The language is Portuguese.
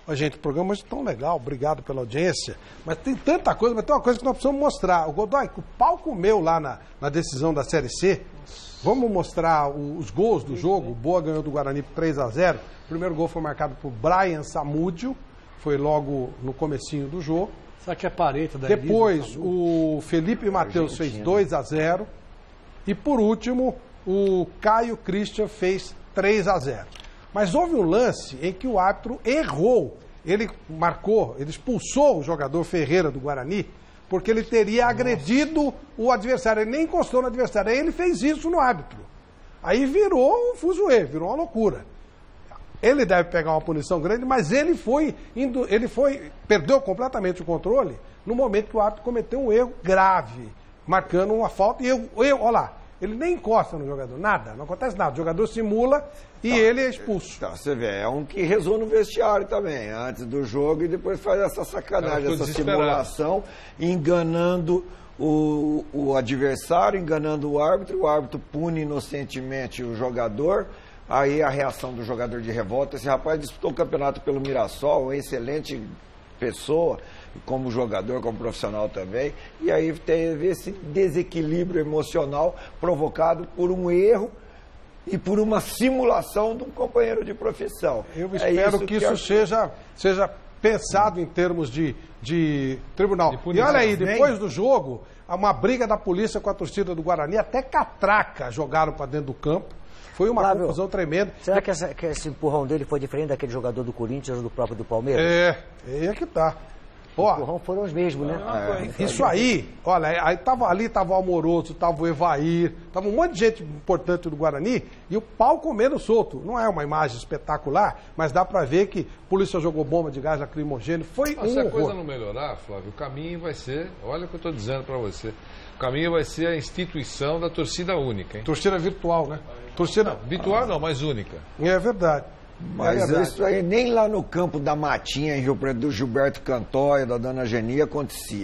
Ó, gente, o programa hoje é tão legal, obrigado pela audiência, mas tem tanta coisa, mas tem uma coisa que nós precisamos mostrar. O Godoy, o pau comeu lá na decisão da Série C. Vamos mostrar os gols do jogo. O Boa ganhou do Guarani por 3-0. O primeiro gol foi marcado por Brian Samúdio, foi logo no comecinho do jogo. Será que é parente da Depois, o Felipe Matheus fez 2-0. E por último, o Caio Christian fez 3-0. Mas houve um lance em que o árbitro errou. Ele expulsou o jogador Ferreira do Guarani, porque ele teria agredido o adversário. Ele nem encostou no adversário. Aí ele fez isso no árbitro. Aí virou um fuzuê, virou uma loucura. Ele deve pegar uma punição grande, mas perdeu completamente o controle no momento que o árbitro cometeu um erro grave, marcando uma falta. Olha lá, ele nem encosta no jogador, nada, não acontece nada. O jogador simula e ele é expulso. Então, você vê, é um que rezou no vestiário também, antes do jogo, e depois faz essa sacanagem, essa simulação, enganando o adversário, enganando o árbitro pune inocentemente o jogador. Aí a reação do jogador de revolta, esse rapaz disputou o campeonato pelo Mirassol, uma excelente pessoa, como jogador, como profissional também, e aí teve esse desequilíbrio emocional provocado por um erro e por uma simulação de um companheiro de profissão. Eu espero que isso seja pensado em termos de tribunal. E olha aí, depois do jogo, uma briga da polícia com a torcida do Guarani, até catraca jogaram para dentro do campo. Foi uma confusão tremenda. Será que esse empurrão dele foi diferente daquele jogador do Corinthians ou do próprio do Palmeiras? Aí é que tá. Os empurrão foram os mesmos, né? Isso aí, olha, ali tava o Amoroso, tava o Evair, tava um monte de gente importante do Guarani e o pau comendo solto. Não é uma imagem espetacular, mas dá pra ver que a polícia jogou bomba de gás lacrimogêneo. Foi um Se a horror. coisa não melhorar, Flávio, o caminho vai ser, olha o que eu tô dizendo pra você, o caminho vai ser a instituição da torcida única, hein? Torcida virtual, né? Torcida virtual não, mas única. É verdade. Mas isso aí nem lá no campo da Matinha, em Rio Preto, do Gilberto Cantóia, da Dona Geni, acontecia.